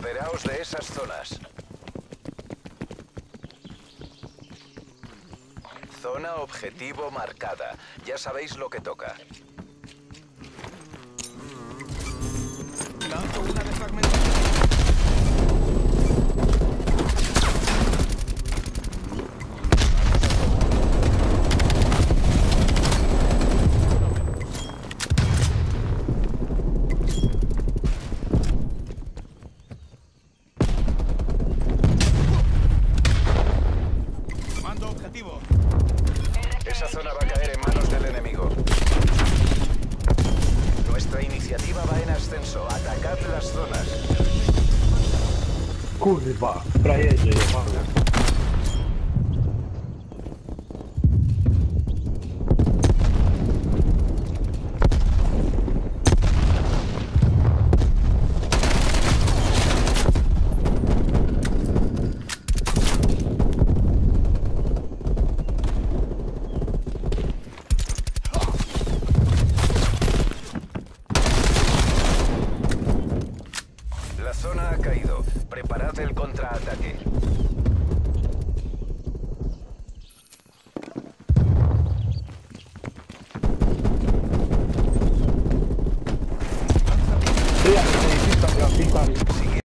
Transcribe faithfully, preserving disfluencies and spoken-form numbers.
Recuperaos de esas zonas. Zona objetivo marcada. Ya sabéis lo que toca. Lanzo una desfragmentación. Mando objetivo. Esa zona va a caer en manos del enemigo. Nuestra iniciativa va en ascenso. Atacad las zonas. Kurwa, frajerze, jebane.